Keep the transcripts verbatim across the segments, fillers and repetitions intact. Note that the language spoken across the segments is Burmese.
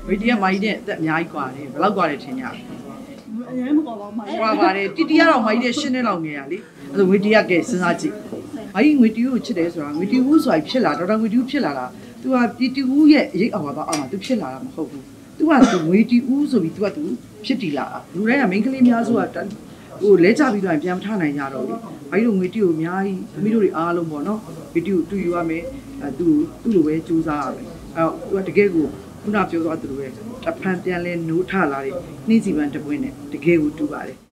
We dear my dear that Myat, Blagwari Tinya. Titia, my dear Chanel nearly, the Widia guest Nazi. I am with you today, with you who's like Chilla, with you Chilla. To have Titi who yet, Yama to Chilla, to want to wait you also with what to Chitila. Lura, Minkly Miazuatan. Oh, let's have you like Jamtana Yaro. I don't with you, Myai, Midori Alomono, with you, do you are me, do the way choose are. What to get go. Not your other way. A pantheon no talari, needs even to win it. The gay would do about it.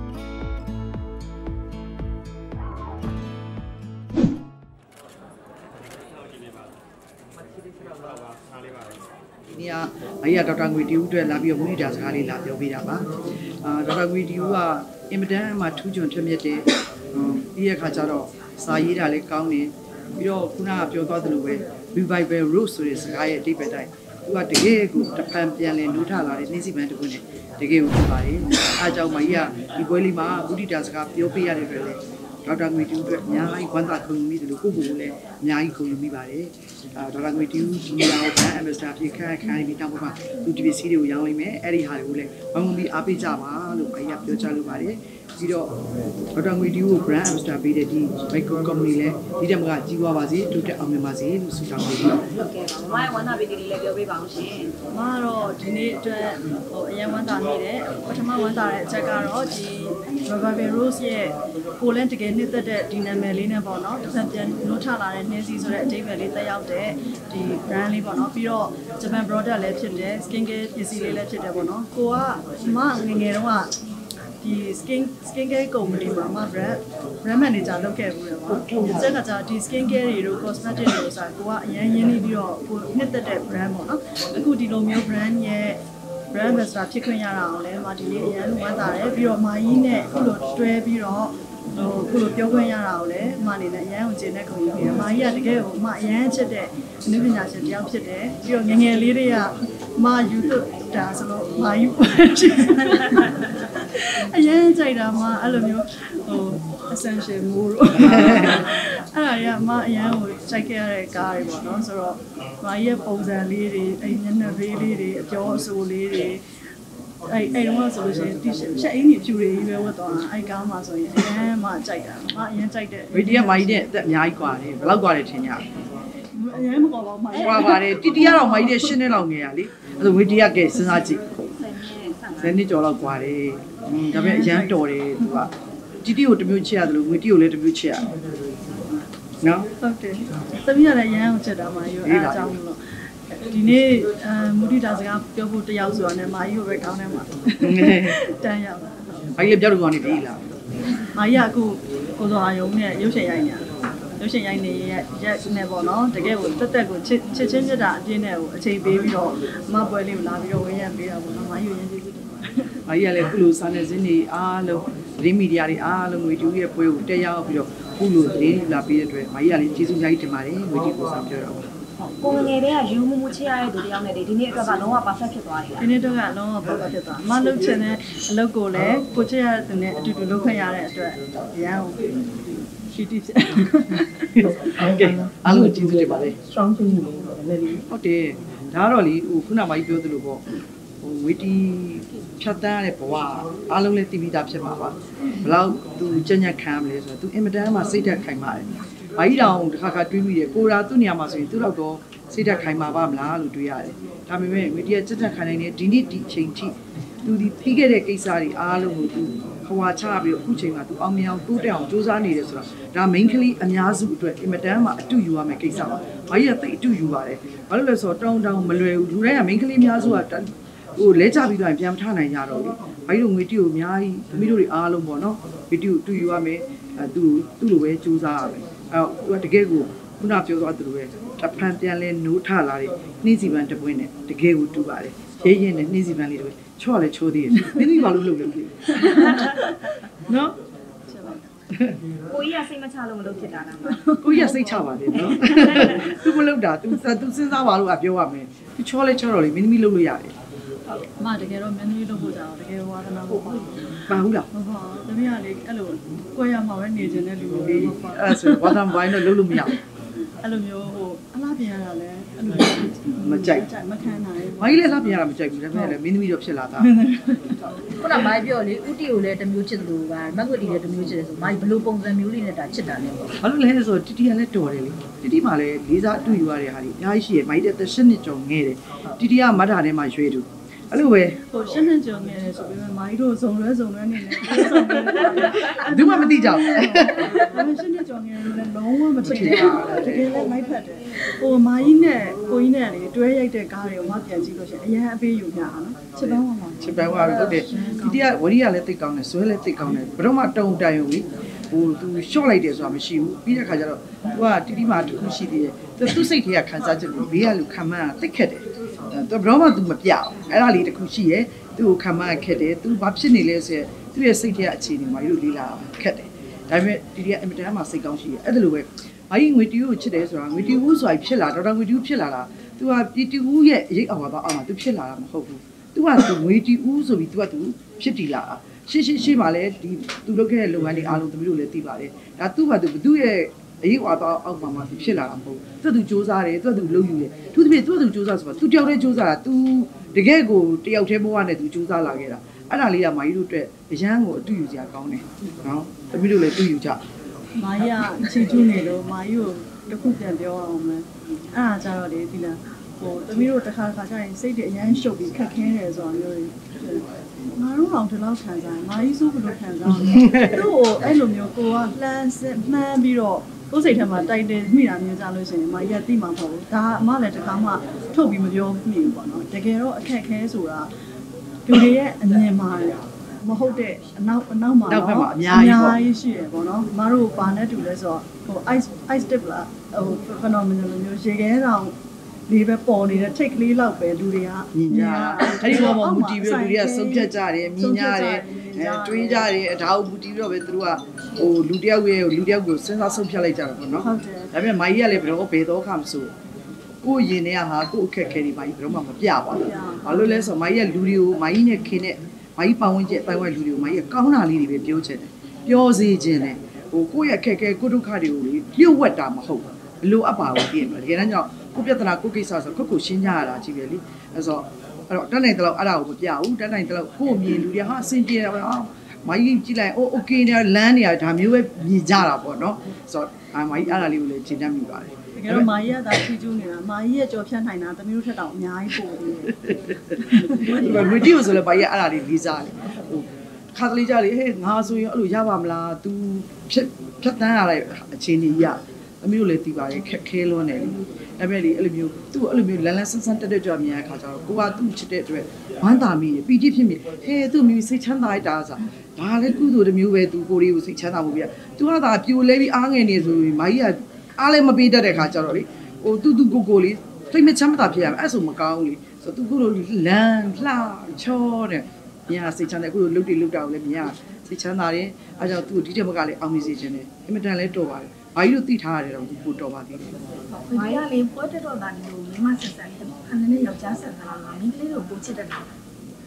Yeah, I had a talk with you to love your money as Harry Lab, your Vidaba. Talk with you are Imadam, my two John Temete, Ia Cacharo, Saida Lake County, you know, Kuna, your other way. We buy very roasteries, I deep at night. What the gay good, the Pampian and Nutala is easy man to win it. The gay would buy. I tell my ya, Iguelima, Uditas Gap, your P R. Talk with you, Yai, one that could meet the Google, Yai could be by. Talk with you, Yao, staff, you can't be done with to be seated with young men, Eddie Highway, only Abijama, look, I have your child body. Talk with you, Graham, staff, be the Michael Comile, Idamga, Jiwazi, to the Amimazi, Sudan. Okay, my one of the level bouncing. Maro, Dinate, or Yamanta needed, what am I want to check out? Robert Rose, Poland again, the Dina Melina Bono, the Nutala and Nancy, so that David out there, the Branley Bono, Piro, Japan brother left there, Skinget, Yesi left there, Bono, Goa, Mang, the skin skincare company, Mama Brad, Remanager, look at the skincare, cosmetics, Goa, Yanni, knitted that brand, a good deal of brand, yeah. Brand was a chicken around, Martin, and one that your mine, Kulo, Biro, Kulo, around, money that young Geneco, my yet girl, my aunt today, living as a young today, your young Lydia, my you took dance along my you. I ain't say that, my I love you. Oh, essentially more. Ah, yeah, my young check a guy, so my year pose a lady, a lady, a jaw so lady. I don't want to say, any jury, you were on. I got my son, and my child, my young child. We dear my dear, that Myat, Blagwari Tinya. Titia, my dear Chanel nearly, the Widia guest Nazi. Send it all of Quari, the very young Tory. Did you to be chair with you little bit chair? No? Okay. Some year I am Cheddar, my you are Dine Muridas Gap, your put the house on my you were down. I have just one idea. My Yaku, Kozo, you say, you say, I just never know. The girl would change that dinner, say baby or my boy live love your way and be able to my you. I yell Kulu San is in the Alo, Remediari Alo, with you here for you, day out of your Kulu, La Piedre, my yelling Jesus night to marry, with you for some job. Going area, you Mutia, the young lady, didn't have a no perfect. You need to have no perfect. Manu Chene, local leg, put your head to look at yeah. She did. Okay, I'll let you do it. Strong to you. Okay, Naroli, Ukuna might go to the wall. Witty Chata, I'll let the meet up Shamava. Allow to Jenya Camless, to Imadama Sita Kaimai. I don't Haka Dreamy, Pura Tuniamas, Turago, Sita Kaimava, Lutuya. Tami, with your Jetta Kanani, Dinity Chinchi, to the Pigate Kisari, Alu. Hawachabi, Puching to Amian, put down, Josani, Ramankly, and Yazu, Madame, do you are making some? I think do you are it. Always or down down Malay, Ramankly Miazu, oh, let's have you like Jamtana Yaro. I don't with you, Myai, Midori Alomono, with you, do you are me, do the way choose are. What the gay go, put up your other way. A pantheon no talari, needs even to win it. The gay would do about it. Hey, and easy valley. Charlie, show this. Then you look at no? Oh, yes, I'm a child look at that. Oh, yes, they tell me. People look at to since I will have your woman. Charlie, Charlie, many look at it. Mother, get on many look out. Get water. Bahula. The Miali alone. Why am I needing a little? What I'm buying a little meow. I အဲ့လိုမျိုးဟိုအလားပြန်ရတာလဲအဲ့လိုမကြိုက်မခံနိုင်ဘူးမိုင်းလည်းလားပြန်ရတာမကြိုက်ဘူးဒါပေမဲ့လည်းမင်းသမီးတော့ဖြစ်လာတာခုနမိုင်းပြောလေဥတီကိုလည်းတစ်မျိုးချစ်တယ်လို့ပါမက်ကွတီလည်းတစ်မျိုးချစ်တယ်ဆိုမိုင်းဘလို့ပုံစံမျိုးလေးနဲ့ဒါချစ်တာလဲပေါ့ဘာလို့လဲဆိုတော့တီတီကလည်းတော်တယ်လေတီတီမှလည်းလေးစားအတူယူရတဲ့ဟာတွေအများကြီးရှိရမိုင်းတဲ့တစ်နှစ်ကျော်ငဲတယ်တီတီကမတ်တာထဲမှာရွှေတူအဲ့လိုပဲဟိုရှင်းနေကြုံနေတယ်ဆိုပြီးမိုင်းတို့ဇုံလွဲဇုံလွဲနေတယ်ဇုံလွဲဘူးမှမသိကြဘူးရှင်းနေကြုံနေတယ်လည်းလုံးဝမသိဘူးတကယ်လည်းမိုက်ဖက်တယ်ဟိုမိုင်းနဲ့ကိုကြီးနဲ့လေတွဲရိုက်တဲ့ကားတွေကိုမှပြန်ကြည့်လို့ရှိရင်အရန်အပေးယူညာနော်ချစ်ပန်းဝါမှာချစ်ပန်းဝါဟုတ်တယ်တီတီကဝရီကလည်းတိတ်ကောင်းတယ်ဇွဲလည်းတိတ်ကောင်းတယ်ဘယ်တော့မှတုံတိုင်ုံလေဟိုသူရှော့လိုက်တယ်ဆိုတာမရှိဘူးပြီးတဲ့ခါကျတော့သူကတီတီမှာတစ်ခုရှိသေးတယ်သူစိတ်ထဲကခံစားချက်ကိုဘေးကလူခံမှန်းတာတိတ်ခက်တယ်သူဘယ်တော့မှသူမပြအောင်အဲ့ဒါလေးတစ်ခုရှိရဲသူ့ကိုခံမှန်းခက်တယ်သူဘာဖြစ်နေလဲဆိုရင်သူ့ရဲ့စိတ်ထဲကအခြေအနေမှာရုပ်လေးလာခက်တယ်ဒါပေမဲ့တီတီကအင်မတန်မှစိတ်ကောင်းရှိရဲအဲ့ဒါလိုပဲဘာကြီးငွေတီကိုချစ်တယ်ဆိုတာငွေတီဦးဆိုတာဖြစ်လာဒေါက်တာငွေတီဦးဖြစ်လာတာသူကတီတီဦးရဲ့ရိတ်အောင်ပါအောင်မှာသူဖြစ်လာတာမဟုတ်ဘူးသူကသူငွေတီဦးဆိုပြီးသူကသူဖြစ်တည်လာတာရှေ့ရှေ့ရှေ့မှာလည်းဒီသူလုပ်ခဲ့တဲ့လုပ်ငန်းတွေအားလုံးသမီးတို့လည်းသိပါတယ်ဒါသူ့ဘာသူဘသူရဲ့အရေးဝါတော့အောက်မှာမှသူဖြစ်လာတာမဟုတ်သူသူစူးစမ်းတယ်သူသူလုပ်ယူတယ်သူတပြည့်သူသူစူးစမ်းဆိုတော့သူတယောက်တည်းစူးစမ်းတာသူတကယ်ကိုတယောက်တည်းဘဝနဲ့သူစူးစမ်းလာခဲ့တာအဲ့ဒါလေးကမာကြီးတို့အတွက်အရန်ကိုအတူယူစရာကောင်းတယ်နော်သမီးတို့လည်းတူယူကြမာကြီးကချီကျူးနေလို့မာကြီးကိုတစ်ခုပြန်ပြောအောင်မယ်အဲ့ဒါကြတော့လေဒီလားဟိုသမီးတို့တစ်ခါတစ်ခါကျရင်စိတ်တွေအရန်ရှုပ်ပြီးခက်ခဲတယ်ဆိုတာမျိုးတွေငါတို့အောင်ဒီလောက်ခံစားမာကြီးစိုးဘယ်လိုခံစားလဲသူ့ကိုအဲ့လိုမျိုးကိုကလှမ်းစစ်မှန်းပြီးတော့ကိုယ်စိတ်ထဲမှာတိုက်တယ်မိတာမျိုးကြလို့ရှိရင်မာကြီးကသိမှာမဟုတ်ဘူးဒါအမလည်းတစ်ခါမှထုတ်ပြီးမပြောမိဘူးပေါ့နော်တကယ်တော့အခက်ခဲဆိုတာလူတွေရဲ့အမြင်မှာမဟုတ်တဲ့အနောက်အနောက်မှာတော့အများကြီးရှိတယ်ပေါ့နော်မတို့ဘာနဲ့တူလဲဆိုတော့ဟို ice ice tip လာဟို phenomenon မျိုးရေခဲတောင်လေးပဲပေါ်နေတဲ့ take လေးလောက်ပဲလူတွေကမြင်ကြတာအဲ့ဒီပေါ်မှာမူတီပြီးလူတွေကစုပ်ဖြတ်ကြတယ်မြင်ကြတယ်တွေးကြတယ်ဒါကိုမူတီပြီးတော့ပဲသူတို့ကဟိုလူတယောက်ရဲ့လူတယောက်ကိုစဉ်းစားစုပ်ဖြတ်လိုက်ကြတာပေါ့နော်ဒါပေမဲ့မိုင်းကြီးကလည်းဘယ်တော့ဘယ်တော့ခါမဆိုကိုရင်ထဲကဟာကိုအခက်ခဲတွေမိုင်းကြီးဘယ်တော့မှမပြပါဘူးဘာလို့လဲဆိုတော့မိုင်းကြီးကလူတွေကိုမိုင်းကြီးနဲ့ခင်တဲ့မိုင်းကြီးပတ်ဝန်းကျင်အတိုင်းဝိုင်းလူတွေကိုမိုင်းကြီးကောင်းတာလေးတွေပဲပြောချင်တယ်ပြောစေချင်တယ်ဟိုကိုယ့်ရဲ့အခက်ခဲကိုဒုက္ခတွေကိုလျှို့ဝှက်တာမဟုတ်ဘူးဘလို့အပ်ပါဘူးပြင်တယ်တကယ်တမ်းကျတော့ကိုပြဿနာကိုကိစ္စဆိုခုတ်ကိုရှင်းကြရတာကြီးပဲလေအဲဆိုအဲ့တော့တက်နိုင်တဲ့လောက်အဲ့ဒါကိုမပြဘူးတက်နိုင်တဲ့လောက်ကိုမြင်လူတွေဟာအဆင်ပြေတယ်ဟာမိုင်းကြီးကြည့်လိုက်အိုးโอเคနေလမ်းနေရဒါမျိုးပဲမြင်ကြတာပေါ့နော်ဆိုတော့အမိုင်းအဲ့ဒါလေးကိုလည်းရှင်းတတ်မိပါတယ်တကယ်တော့မာကြီးကသာချီကျူးနေတာမာကြီးရဲ့ကြော်ဖြတ်နိုင်တာသမီးတို့ထက်တောင်အများကြီးပိုသေးတယ်မတီးဆိုလည်းဘာကြီးအဲ့ဒါလေးလေးစားတယ်ဟိုခါကလေးကြလေဟဲ့ငါဆိုရင်အဲ့လိုရပါမလား तू ဖြတ်ဖြတ်တန်းရတဲ့အခြေအနေကြီးရအမျိုးလည်းတီးပါတယ်ခက်ခဲလွန်းတယ်လေဒါပေမဲ့လေအဲ့လိုမျိုးသူ့အဲ့လိုမျိုးလန်းလန်းဆန်းဆန်းတက်တက်ကြွမြင်ရတဲ့ခါကျတော့ကိုကသူ့ချစ်တဲ့အတွက်ဝမ်းသာမိတယ်ပီတိဖြစ်မိဟဲ့သူ့မိစိတ်ချမ်းသာလိုက်တာဆိုဒါလည်းကုသိုလ်တစ်မျိုးပဲသူကိုလေးကိုစိတ်ချမ်းသာမှုပြသူကသာပြိုလဲပြီးအားငယ်နေဆိုရင်မာကြီးကအားလည်းမပေးတတ်တဲ့ခါကျတော့လေဟိုသူ့သူ့ကိုကိုလေးစိတ်မချမ်းသာဖြစ်ရမယ်အဲ့ဆိုမကောင်းဘူးလေဆိုသူကိုလိုလန်းလှချောတဲ့မြင်ရစိတ်ချမ်းသာကိုလိုလှုပ်တိလှုပ်တာကိုလည်းမြင်ရစိတ်ချမ်းသာတယ်အားကြောင့်သူ့ဒီတက်မကလည်းအောင်မြင်စေခြင်းတယ်အင်မတန်လည်းတော်ပါတယ်ဘာကြီးတို့သိထားရတယ်တော့ကိုတော်ပါသေးတယ်။မာရလေးပွဲတက်တော့တာဒီလိုမိမဆက်ဆက်တယ်။အနေနဲ့ယောက်ျားဆက်တာလားမင်းကလေးတို့ပိုချစ်တတ်တာ။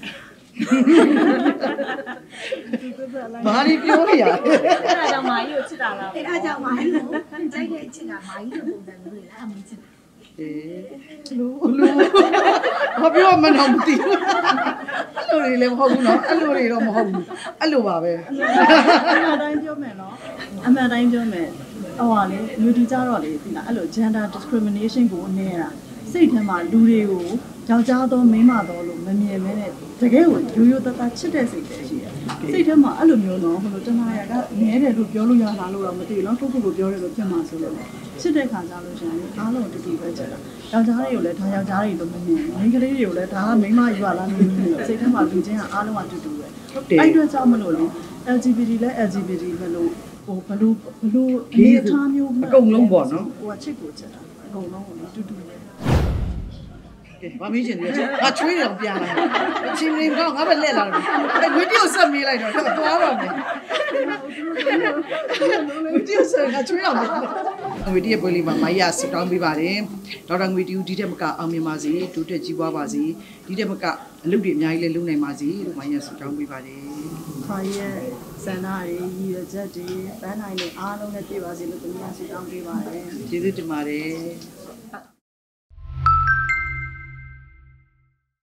ဘာလို့ပြောရလဲ။အဲ့ဒါကြောင့်မာကြီးကိုချစ်တာလား။အဲ့ဒါကြောင့်မာကြီးကိုကြိုက်တဲ့အချစ်ကမာကြီးတို့ပုံစံမျိုးတွေလားအမင်းချစ်တာ။အေးလူလူဘာပြောမှန်းတော့မသိဘူး။အဲ့လိုတွေလည်းမဟုတ်ဘူးနော်။အဲ့လိုတွေတော့မဟုတ်ဘူး။အဲ့လိုပါပဲ။အမှန်တိုင်းပြောမယ်နော်။အမှန်တိုင်းပြောမယ်။ဟိုဟာလေလူတီကြတော့လေဒီလားအဲ့လို gender discrimination ကိုနေတာစိတ်ထဲမှာလူတွေကိုယောက်ျားသောမိန်းမသောလို့မမြင်မဲနဲ့တကယ်ကိုရိုးရိုးသားသားချစ်တဲ့စိတ်ပဲရှိတယ်။စိတ်ထဲမှာအဲ့လိုမျိုးနော်ဟိုလိုတနာရကငဲတယ်လို့ပြောလို့ရတာလို့တော့မသိဘူးနော်။ကိုကိုကိုပြောတယ်လို့ဖြစ်မှာဆိုလို့ချစ်တဲ့ခါကြလို့ရှိရင်အားလုံးတူတူပဲချစ်တာ။ယောက်ျားတွေကိုလည်းဒါယောက်ျားတွေလို့မမြင်ဘူး။မိန်းကလေးတွေကိုလည်းဒါကမိန်းမယူရလားမသိဘူး။စိတ်ထဲမှာလူချင်းကအားလုံးကတူတူပဲ။အဲ့အတွက်ကြောင့်မလို့လေ L G B T လဲ L G B T ပဲလို့ဟိုဘလို့ဘလို့အနေထားမျိုးအကုန်လုံးပေါ့နော်ဟိုချစ်ကိုချစ်တာအကုန်လုံးကိုတူတူပဲဘာမင်းရှင်လဲငါချွေးတယ်ပြန်လာအချင်းလေးကောငါပဲလက်လာတယ်အဲဝီဒီယိုဆက်မေးလိုက်တော့သွားတော့မယ်ဝီဒီယိုဆက်ငါချွေးအောင်ငွေတည့်ပွဲလေးမှာမိုင်းရဆူတောင်းပေးပါတယ်ဒေါက်တာငွေတူဒီတက်မကအောင်မြင်ပါစေတိုးတက်ကြီးပွားပါစေဒီတက်မကအလုပ်တွေအများကြီးလည်းလုပ်နိုင်ပါစေလို့မိုင်းရဆူတောင်းပေးပါတယ်ခွာရဲ့စန္ဒာတွေရည်ရချက်တွေပန်းနိုင်တွေအားလုံးနဲ့ပြည့်ပါစေလို့သူများဆူတောင်းပေးပါတယ်ကျေးဇူးတင်ပါတယ်